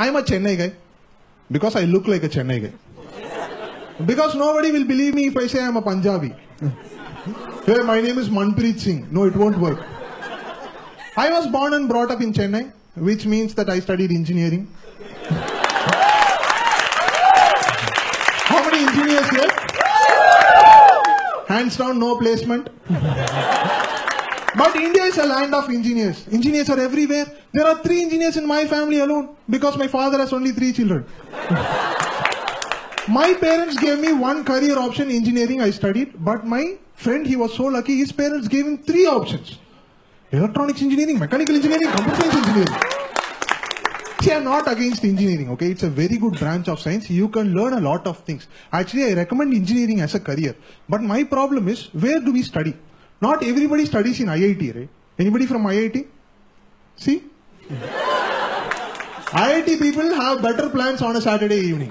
I'm a Chennai guy because I look like a Chennai guy. Because nobody will believe me if I say I'm a Punjabi. Hey, my name is Manpreet Singh. No, it won't work. I was born and brought up in Chennai, which means that I studied engineering. How many engineers here? Hands down, no placement. But India is a land of engineers. Engineers are everywhere. There are 3 engineers in my family alone because my father has only 3 children. My parents gave me one career option, engineering, I studied. But my friend, he was so lucky, his parents gave him 3 options. Electronics engineering, mechanical engineering, computer science engineering. See, I'm not against engineering, okay? It's a very good branch of science. You can learn a lot of things. Actually, I recommend engineering as a career. But my problem is, where do we study? Not everybody studies in IIT, right? Anybody from IIT? See? IIT people have better plans on a Saturday evening.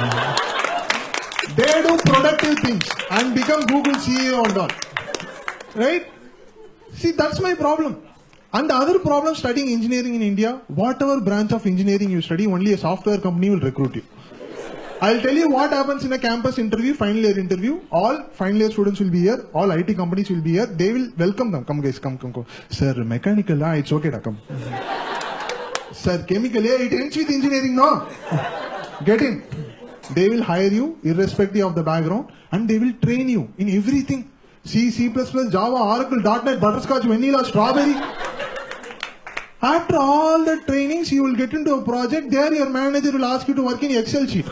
They do productive things and become Google CEO and all. Right? See, that's my problem. And the other problem studying engineering in India, whatever branch of engineering you study, only a software company will recruit you. I'll tell you what happens in a campus interview, final year interview. All final year students will be here. All IT companies will be here. They will welcome them. Come guys, come. Sir, mechanical, it's okay, come. Sir, chemical, it ends with engineering, no? Get in. They will hire you irrespective of the background and they will train you in everything. C, C++, Java, Oracle, .NET, Butterscotch, Vanilla, Strawberry. After all the trainings, you will get into a project. There your manager will ask you to work in Excel sheet.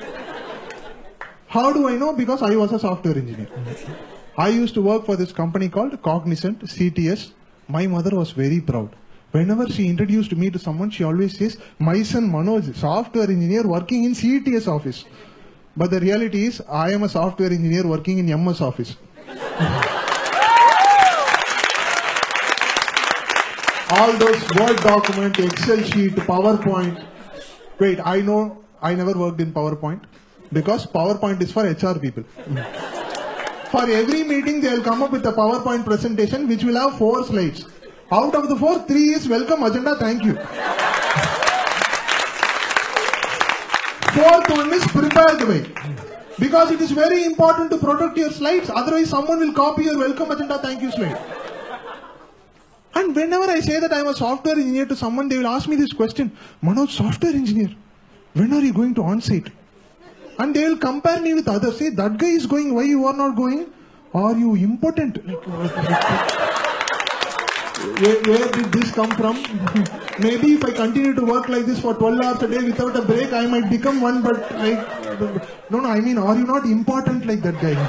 How do I know? Because I was a software engineer. I used to work for this company called Cognizant, CTS. My mother was very proud. Whenever she introduced me to someone, she always says, my son Manoj, software engineer working in CTS office. But the reality is, I am a software engineer working in MS office. All those Word document, Excel sheet, PowerPoint. Wait, I know I never worked in PowerPoint because PowerPoint is for HR people. For every meeting, they will come up with a PowerPoint presentation which will have 4 slides. Out of the 4, 3 is welcome agenda, thank you. 4th one is prepared way. Because it is very important to protect your slides, otherwise someone will copy your welcome agenda, thank you slide. And whenever I say that I am a software engineer to someone, they will ask me this question, Manoj, software engineer, when are you going to on-site? And they will compare me with others, say, that guy is going, why you are not going? Are you impotent? Where did this come from? Maybe if I continue to work like this for 12 hours a day without a break, I might become one, but like, no, I mean, are you not important like that guy?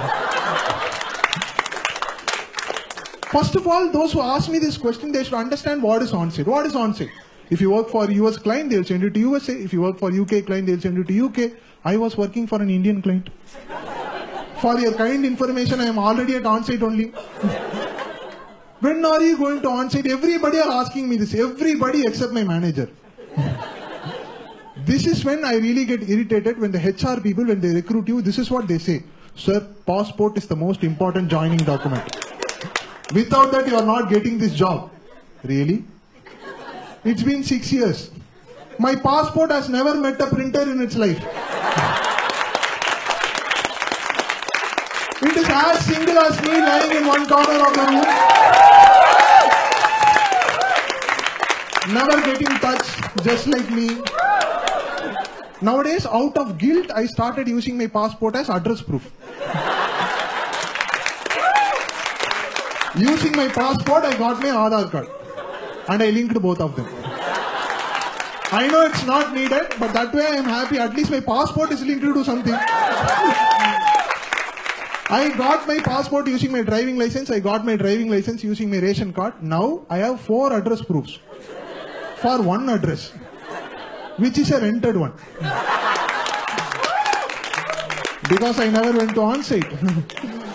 First of all, those who ask me this question, they should understand what is on-site. What is on-site? If you work for US client, they will send you to USA. If you work for UK client, they will send you to UK. I was working for an Indian client. For your kind information, I am already at on-site only. When are you going to on-site? Everybody are asking me this. Everybody except my manager. This is when I really get irritated when the HR people, when they recruit you, this is what they say. Sir, passport is the most important joining document. Without that, you are not getting this job. Really? It's been 6 years. My passport has never met a printer in its life. It is as single as me lying in one corner of the room. Never getting touched, just like me. Nowadays, out of guilt, I started using my passport as address proof. Using my passport, I got my Aadhaar card. And I linked both of them. I know it's not needed, but that way I am happy. At least my passport is linked to something. I got my passport using my driving license. I got my driving license using my ration card. Now I have 4 address proofs. For 1 address. Which is a rented one. Because I never went to on-site.